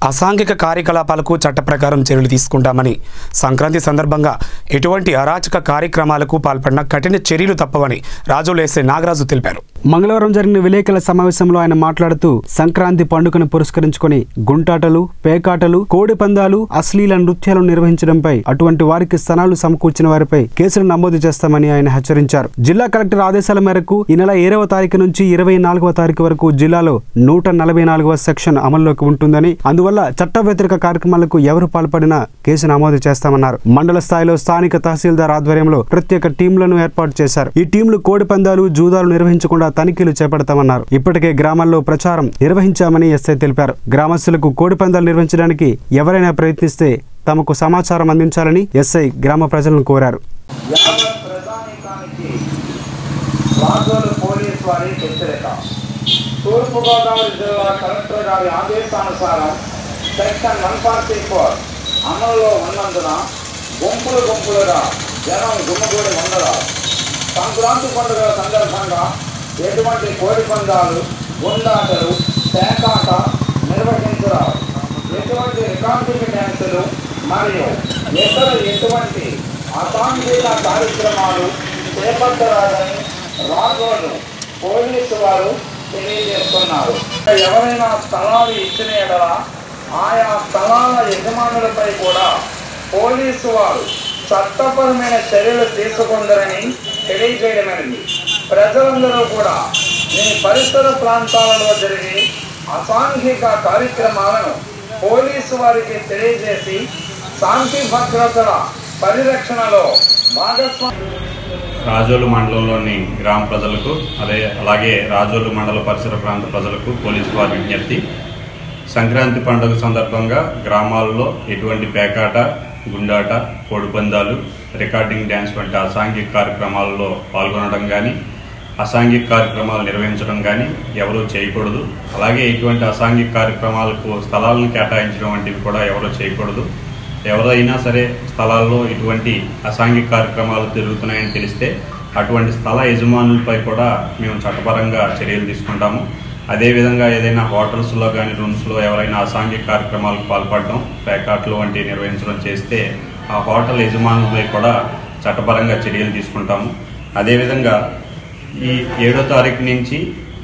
అసాంఘిక కార్యకలాపాలకు చట్ట ప్రకారం చర్యలు తీసుకుంటామని, సంక్రాంతి సందర్భంగా ఎటువంటి అరాచక కార్యక్రమాలకు పాల్పడిన కఠిన చర్యలు తప్పవని రాజోలు ఎస్ఐ నాగరాజు తెలిపారు. మంగళవారం జరిగిన విలేకరుల సమావేశంలో ఆయన మాట్లాడుతూ సంక్రాంతి పండుగను పురస్కరించుకొని గుంటాటలు, పేకాటలు, కోడి పందాలు, అశ్లీల నృత్యాలను నిర్వహించడంపై అటువంటి వారికి స్థానాలు సమకూర్చిన వారిపై కేసులు నమోదు చేస్తామని ఆయన హెచ్చరించారు. జిల్లా కలెక్టర్ ఆదేశాల మేరకు ఈ నెల 7వ తారీఖు నుంచి 24వ తారీఖు వరకు జిల్లాలో 144వ సెక్షన్ అమల్లోకి ఉంటుందని, అందువల్ల చట్ట వ్యతిరేక కార్యక్రమాలకు ఎవరు పాల్పడినా కేసు నమోదు చేస్తామన్నారు. మండల స్థాయిలో స్థానిక తహసీల్దార్ ఆధ్వర్యంలో ప్రత్యేక టీంలను ఏర్పాటు చేశారు. ఈ టీంలు కోడి పందాలు, జూదాలు నిర్వహించకుండా తనిఖీలు చేపడతామన్నారు. ఇప్పటికే గ్రామాల్లో ప్రచారం నిర్వహించామని ఎస్ఐ తెలిపారు. గ్రామస్తులకు కోడి పందాలు నిర్వహించడానికి ఎవరైనా ప్రయత్నిస్తే తమకు సమాచారం అందించాలని ఎస్ఐ గ్రామ ప్రజలను కోరారు. తూర్పుగోదావరి జిల్లా కలెక్టర్ గారి ఆదేశానుసారం సెక్షన్ 144 అమలులో ఉన్నందున గుంపులుగా జనం గుమ్మగూడి ఉండరాదు. సంక్రాంతి పండుగల సందర్భంగా ఎటువంటి కోడి పందాలు, గుండాటలు, పేకాట నిర్వహించరాదు. ఎటువంటి రికార్డింగ్ డ్యాన్సులు మరియు ఇతర ఎటువంటి అసాంఘిక కార్యక్రమాలు చేపట్టరాదని రాజోలు పోలీసు వారు తెలియజేస్తున్నారు. ఎవరైనా స్థలాలు ఇచ్చిన ఎడల ఆయా స్థలాల యజమానులపై కూడా పోలీసు వారు చట్టపరమైన చర్యలు తీసుకుందరని తెలియజేయడమైనది. ప్రజలందరూ కూడా మీ పరిసర ప్రాంతాలలో జరిగే అసాంఘిక కార్యక్రమాలను పోలీసు వారికి తెలియజేసి శాంతి భద్రతల పరిరక్షణలో భాగస్వామ్యం. రాజోలు మండలంలోని గ్రామ ప్రజలకు అలాగే రాజోలు మండల పరిసర ప్రాంత ప్రజలకు పోలీసు వారి విజ్ఞప్తి. సంక్రాంతి పండుగ సందర్భంగా గ్రామాల్లో ఎటువంటి పేకాట, గుండాట, కోడిపందాలు, రికార్డింగ్ డ్యాన్స్ వంటి అసాంఘిక కార్యక్రమాల్లో పాల్గొనడం కానీ, అసాంఘిక కార్యక్రమాలు నిర్వహించడం కానీ ఎవరూ చేయకూడదు. అలాగే ఇటువంటి అసాంఘిక కార్యక్రమాలకు స్థలాలను కేటాయించడం వంటివి కూడా ఎవరూ చేయకూడదు. ఎవరైనా సరే స్థలాల్లో ఇటువంటి అసాంఘిక కార్యక్రమాలు జరుగుతున్నాయని తెలిస్తే అటువంటి స్థల యజమానులపై కూడా మేము చట్టపరంగా చర్యలు తీసుకుంటాము. అదేవిధంగా ఏదైనా హోటల్స్లో కానీ రూమ్స్లో ఎవరైనా అసాంఘిక కార్యక్రమాలకు పాల్పడడం, పేకాట్లు వంటివి నిర్వహించడం చేస్తే ఆ హోటల్ యజమానులపై కూడా చట్టపరంగా చర్యలు తీసుకుంటాము. అదేవిధంగా ఈ 7వ తారీఖు నుంచి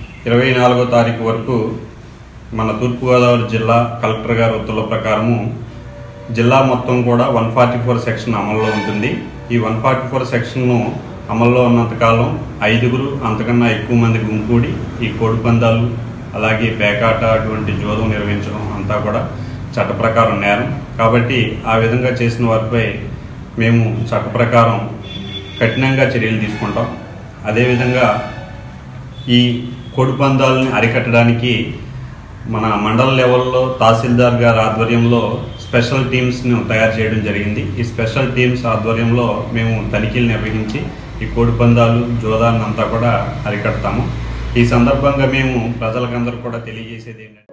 24వ తారీఖు వరకు మన తూర్పుగోదావరి జిల్లా కలెక్టర్ గారి ఉత్తర్వుల ప్రకారము జిల్లా మొత్తం కూడా 144 సెక్షన్ అమల్లో ఉంటుంది. ఈ 144 సెక్షన్ను అమల్లో ఉన్నంతకాలం 5గురు అంతకన్నా ఎక్కువ మంది గుంపూడి ఈ కోడి పందాలు, అలాగే పేకాట, అటువంటి జోదం నిర్వహించడం అంతా కూడా చట్ట ప్రకారం నేరం. కాబట్టి ఆ విధంగా చేసిన వారిపై మేము చట్ట ప్రకారం కఠినంగా చర్యలు తీసుకుంటాం. అదేవిధంగా ఈ కోడి పందాలని అరికట్టడానికి మన మండల లెవెల్లో తహసీల్దార్ గారి ఆధ్వర్యంలో స్పెషల్ టీమ్స్ను తయారు చేయడం జరిగింది. ఈ స్పెషల్ టీమ్స్ ఆధ్వర్యంలో మేము తనిఖీలు నిర్వహించి ఈ కోడి పందాలు, జోదాన్ని అంతా కూడా అరికడతాము. ఈ సందర్భంగా మేము ప్రజలకందరూ కూడా తెలియజేసేది ఏంటంటే